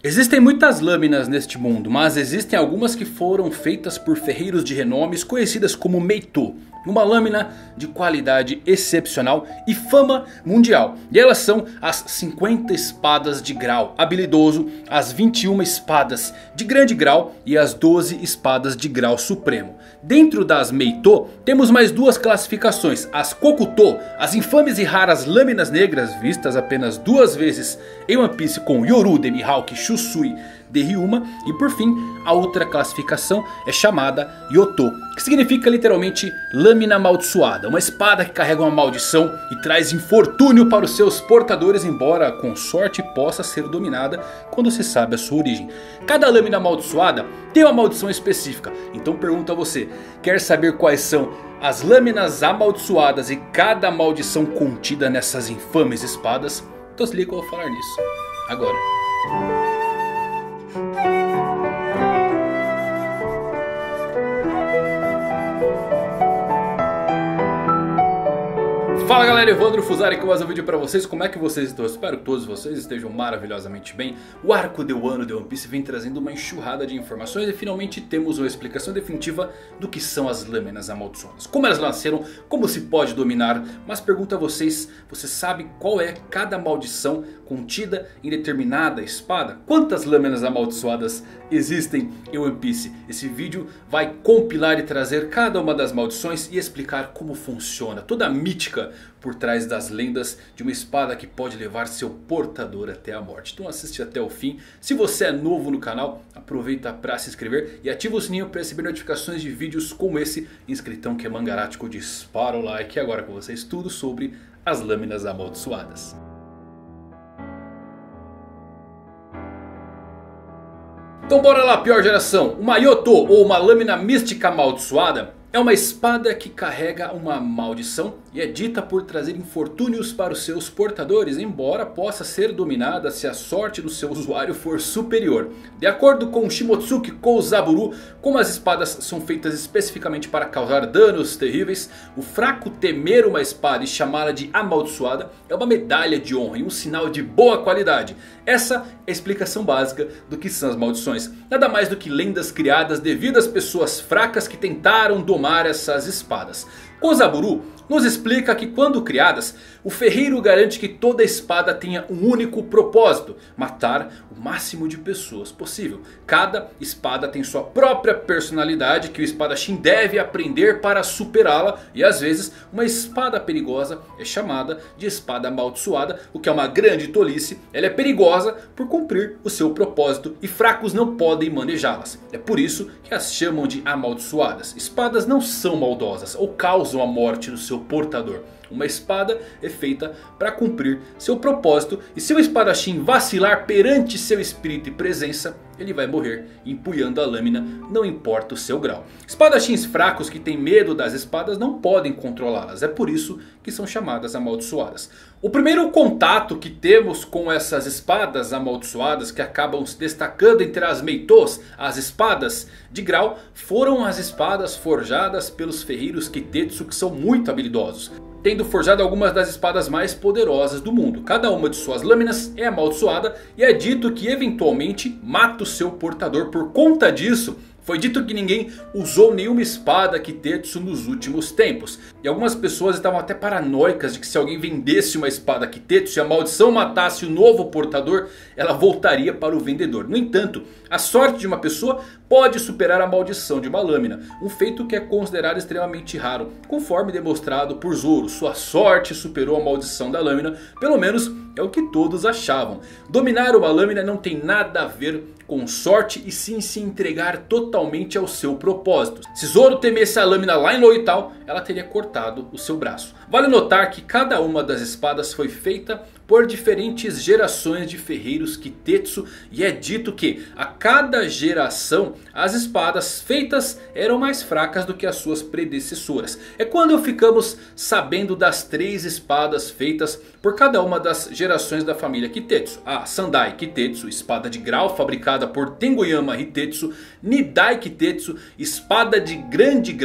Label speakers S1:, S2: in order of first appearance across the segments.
S1: Existem muitas lâminas neste mundo, mas existem algumas que foram feitas por ferreiros de renomes conhecidas como Meitō. Uma lâmina de qualidade excepcional e fama mundial. E elas são as 50 espadas de grau habilidoso, as 21 espadas de grande grau e as 12 espadas de grau supremo. Dentro das Meitō temos mais duas classificações, as Kokutō, as infames e raras lâminas negras vistas apenas duas vezes em One Piece com Yoru de Mihawk Shusui de Ryuma. E por fim, a outra classificação é chamada Yotō, que significa literalmente lâmina amaldiçoada. Uma espada que carrega uma maldição e traz infortúnio para os seus portadores, embora com sorte possa ser dominada quando se sabe a sua origem. Cada lâmina amaldiçoada tem uma maldição específica. Então pergunto a você, quer saber quais são as lâminas amaldiçoadas e cada maldição contida nessas infames espadas? Então se liga que eu vou falar nisso agora. Fala galera, Evandro Fusari com mais um vídeo pra vocês. Como é que vocês estão? Eu espero que todos vocês estejam maravilhosamente bem. O arco de Wano de One Piece vem trazendo uma enxurrada de informações e finalmente temos uma explicação definitiva do que são as lâminas amaldiçoadas. Como elas nasceram, como se pode dominar. Mas pergunto a vocês, você sabe qual é cada maldição contida em determinada espada? Quantas lâminas amaldiçoadas existem em One Piece? Esse vídeo vai compilar e trazer cada uma das maldições e explicar como funciona toda a mítica por trás das lendas de uma espada que pode levar seu portador até a morte. Então assiste até o fim. Se você é novo no canal, aproveita para se inscrever e ativa o sininho para receber notificações de vídeos como esse. Inscritão que é mangarático, dispara o like. E agora com vocês tudo sobre as lâminas amaldiçoadas. Então bora lá, pior geração. Uma Yotō ou uma lâmina mística amaldiçoada é uma espada que carrega uma maldição e é dita por trazer infortúnios para os seus portadores, embora possa ser dominada se a sorte do seu usuário for superior. De acordo com Shimotsuki Kouzaburo, como as espadas são feitas especificamente para causar danos terríveis, o fraco temer uma espada e chamá-la de amaldiçoada é uma medalha de honra e um sinal de boa qualidade. Essa é a explicação básica do que são as maldições. Nada mais do que lendas criadas devido às pessoas fracas que tentaram domar essas espadas. Kouzaburo nos explica que quando criadas, o ferreiro garante que toda espada tenha um único propósito: matar o máximo de pessoas possível. Cada espada tem sua própria personalidade que o espadachim deve aprender para superá-la. E às vezes uma espada perigosa é chamada de espada amaldiçoada, o que é uma grande tolice. Ela é perigosa por cumprir o seu propósito e fracos não podem manejá-las. É por isso que as chamam de amaldiçoadas. Espadas não são maldosas ou causam a morte do seu portador. Uma espada é feita para cumprir seu propósito. E se o espadachim vacilar perante seu espírito e presença, ele vai morrer empunhando a lâmina, não importa o seu grau. Espadachins fracos que têm medo das espadas não podem controlá-las. É por isso que são chamadas amaldiçoadas. O primeiro contato que temos com essas espadas amaldiçoadas, que acabam se destacando entre as Meitōs, as espadas de grau, foram as espadas forjadas pelos ferreiros Kitetsu, que são muito habilidosos, tendo forjado algumas das espadas mais poderosas do mundo. Cada uma de suas lâminas é amaldiçoada e é dito que eventualmente mata o seu portador. Por conta disso, foi dito que ninguém usou nenhuma espada Kitetsu nos últimos tempos. E algumas pessoas estavam até paranoicas de que se alguém vendesse uma espada Kitetsu e a maldição matasse o novo portador, ela voltaria para o vendedor. No entanto, a sorte de uma pessoa pode superar a maldição de uma lâmina, um feito que é considerado extremamente raro. Conforme demonstrado por Zoro, sua sorte superou a maldição da lâmina, pelo menos é o que todos achavam. Dominar uma lâmina não tem nada a ver com sorte e sim se entregar totalmente ao seu propósito. Se Zoro temesse a lâmina lá em Loital, ela teria cortado o seu braço. Vale notar que cada uma das espadas foi feita por diferentes gerações de ferreiros Kitetsu. E é dito que a cada geração as espadas feitas eram mais fracas do que as suas predecessoras. É quando ficamos sabendo das 3 espadas feitas por cada uma das gerações da família Kitetsu. A Sandai Kitetsu, espada de grau fabricada por Tengoyama Hitetsu. Nidai Kitetsu, espada de grande grau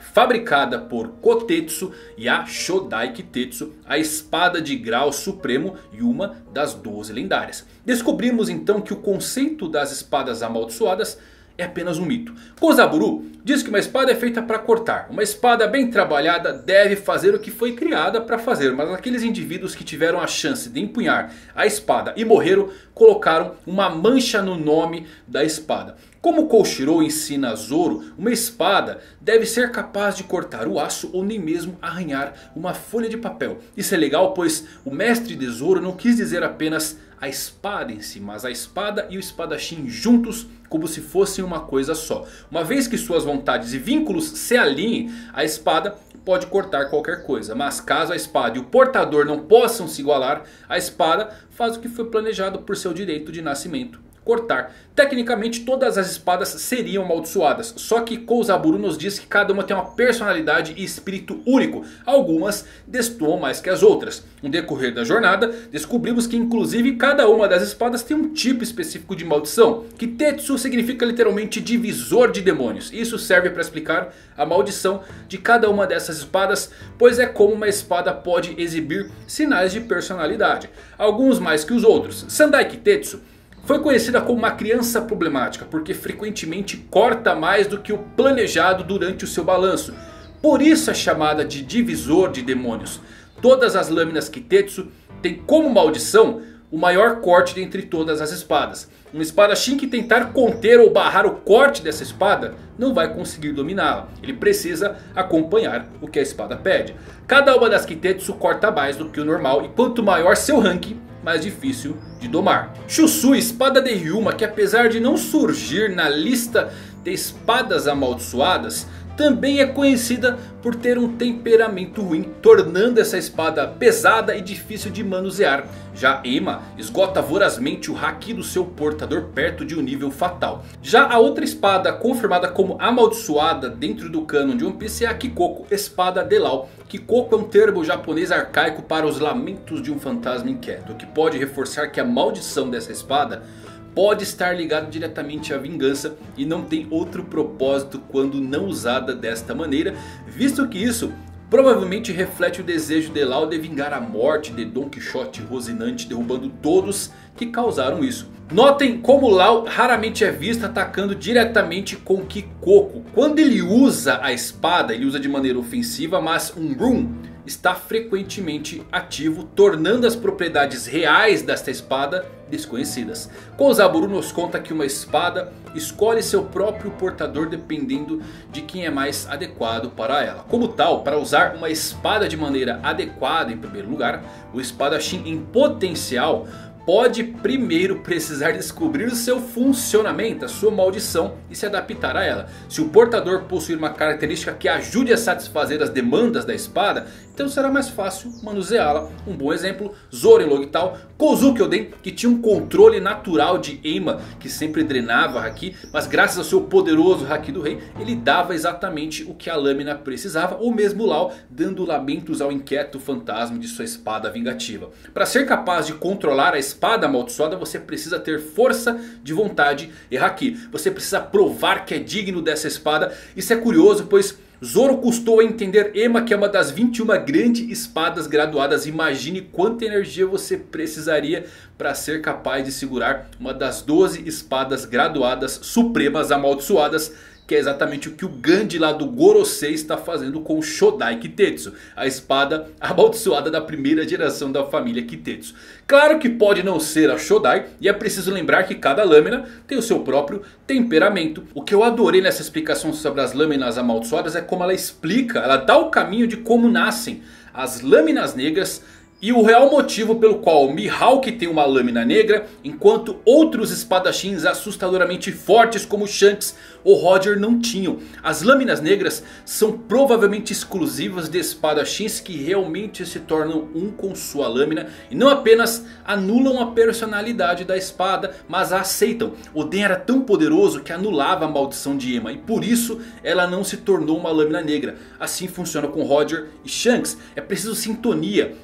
S1: fabricada por Kotetsu e a Shodai Kitetsu, a espada de grau supremo e uma das 12 lendárias. Descobrimos então que o conceito das espadas amaldiçoadas é apenas um mito. Kozaburu diz que uma espada é feita para cortar. Uma espada bem trabalhada deve fazer o que foi criada para fazer. Mas aqueles indivíduos que tiveram a chance de empunhar a espada e morreram, colocaram uma mancha no nome da espada. Como Koshiro ensina a Zoro, uma espada deve ser capaz de cortar o aço ou nem mesmo arranhar uma folha de papel. Isso é legal, pois o mestre de Zoro não quis dizer apenas a espada em si, mas a espada e o espadachim juntos como se fossem uma coisa só. Uma vez que suas vontades e vínculos se alinhem, a espada pode cortar qualquer coisa. Mas caso a espada e o portador não possam se igualar, a espada faz o que foi planejado por seu direito de nascimento: cortar. Tecnicamente todas as espadas seriam amaldiçoadas. Só que Kozaburu nos diz que cada uma tem uma personalidade e espírito único. Algumas destoam mais que as outras. No decorrer da jornada descobrimos que inclusive cada uma das espadas tem um tipo específico de maldição. Kitetsu significa literalmente divisor de demônios. Isso serve para explicar a maldição de cada uma dessas espadas, pois é como uma espada pode exibir sinais de personalidade. Alguns mais que os outros. Sandai Kitetsu foi conhecida como uma criança problemática, porque frequentemente corta mais do que o planejado durante o seu balanço. Por isso é chamada de divisor de demônios. Todas as lâminas Kitetsu têm como maldição o maior corte dentre todas as espadas. Um espadachim que tentar conter ou barrar o corte dessa espada não vai conseguir dominá-la. Ele precisa acompanhar o que a espada pede. Cada uma das Kitetsu corta mais do que o normal, e quanto maior seu ranking, mais difícil de domar. Shusui, espada de Ryuma, que apesar de não surgir na lista de espadas amaldiçoadas, também é conhecida por ter um temperamento ruim, tornando essa espada pesada e difícil de manusear. Já Ema esgota vorazmente o haki do seu portador perto de um nível fatal. Já a outra espada confirmada como amaldiçoada dentro do canon de One Piece é a Kikoku, espada de Law. Kikoku é um termo japonês arcaico para os lamentos de um fantasma inquieto, o que pode reforçar que a maldição dessa espada pode estar ligado diretamente à vingança e não tem outro propósito quando não usada desta maneira, visto que isso provavelmente reflete o desejo de Law de vingar a morte de Don Quixote Rocinante, derrubando todos que causaram isso. Notem como Law raramente é visto atacando diretamente com Kikoku. Quando ele usa a espada, ele usa de maneira ofensiva, mas um Rune está frequentemente ativo, tornando as propriedades reais desta espada desconhecidas. Kozaburu nos conta que uma espada escolhe seu próprio portador dependendo de quem é mais adequado para ela. Como tal, para usar uma espada de maneira adequada em primeiro lugar, o espadachim em potencial pode primeiro precisar descobrir o seu funcionamento, a sua maldição, e se adaptar a ela. Se o portador possuir uma característica que ajude a satisfazer as demandas da espada, então será mais fácil manuseá-la. Um bom exemplo, Zoro em Logital, Kozuki Oden, que tinha um controle natural de Ema, que sempre drenava haki, mas graças ao seu poderoso haki do rei, ele dava exatamente o que a lâmina precisava. Ou mesmo Law, dando lamentos ao inquieto fantasma de sua espada vingativa. Para ser capaz de controlar a espada amaldiçoada, você precisa ter força de vontade e haki. Você precisa provar que é digno dessa espada. Isso é curioso, pois Zoro custou a entender Ema, que é uma das 21 grandes espadas graduadas. Imagine quanta energia você precisaria para ser capaz de segurar uma das 12 espadas graduadas supremas amaldiçoadas, que é exatamente o que o Gandhi lá do Gorosei está fazendo com o Shodai Kitetsu, a espada amaldiçoada da primeira geração da família Kitetsu. Claro que pode não ser a Shodai, e é preciso lembrar que cada lâmina tem o seu próprio temperamento. O que eu adorei nessa explicação sobre as lâminas amaldiçoadas é como ela explica, ela dá o caminho de como nascem as lâminas negras. E o real motivo pelo qual Mihawk tem uma lâmina negra, enquanto outros espadachins assustadoramente fortes como Shanks ou Roger não tinham. As lâminas negras são provavelmente exclusivas de espadachins que realmente se tornam um com sua lâmina. E não apenas anulam a personalidade da espada, mas a aceitam. Oden era tão poderoso que anulava a maldição de Ema, e por isso ela não se tornou uma lâmina negra. Assim funciona com Roger e Shanks. É preciso sintonia, cortar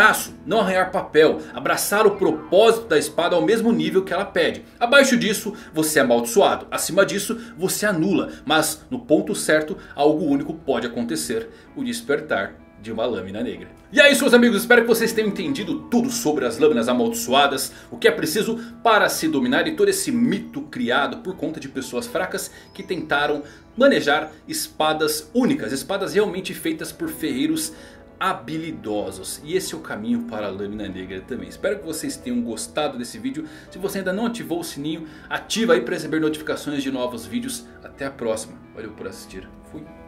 S1: embaraço, não arranhar papel, abraçar o propósito da espada ao mesmo nível que ela pede. Abaixo disso você é amaldiçoado, acima disso você anula. Mas no ponto certo algo único pode acontecer: o despertar de uma lâmina negra. E é isso, meus amigos, espero que vocês tenham entendido tudo sobre as lâminas amaldiçoadas, o que é preciso para se dominar e todo esse mito criado por conta de pessoas fracas que tentaram manejar espadas únicas, espadas realmente feitas por ferreiros habilidosos. E esse é o caminho para a lâmina negra também. Espero que vocês tenham gostado desse vídeo. Se você ainda não ativou o sininho, ativa aí para receber notificações de novos vídeos. Até a próxima. Valeu por assistir. Fui.